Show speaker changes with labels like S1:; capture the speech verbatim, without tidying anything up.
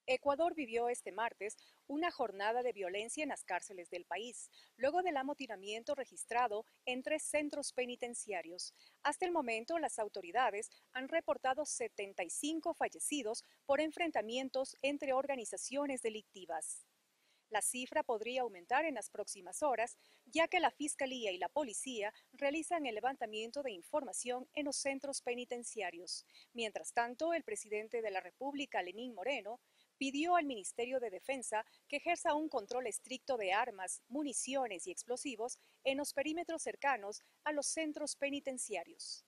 S1: Ecuador vivió este martes una jornada de violencia en las cárceles del país, luego del amotinamiento registrado en tres centros penitenciarios. Hasta el momento, las autoridades han reportado setenta y cinco fallecidos por enfrentamientos entre organizaciones delictivas. La cifra podría aumentar en las próximas horas, ya que la Fiscalía y la Policía realizan el levantamiento de información en los centros penitenciarios. Mientras tanto, el presidente de la República, Lenín Moreno, pidió al Ministerio de Defensa que ejerza un control estricto de armas, municiones y explosivos en los perímetros cercanos a los centros penitenciarios.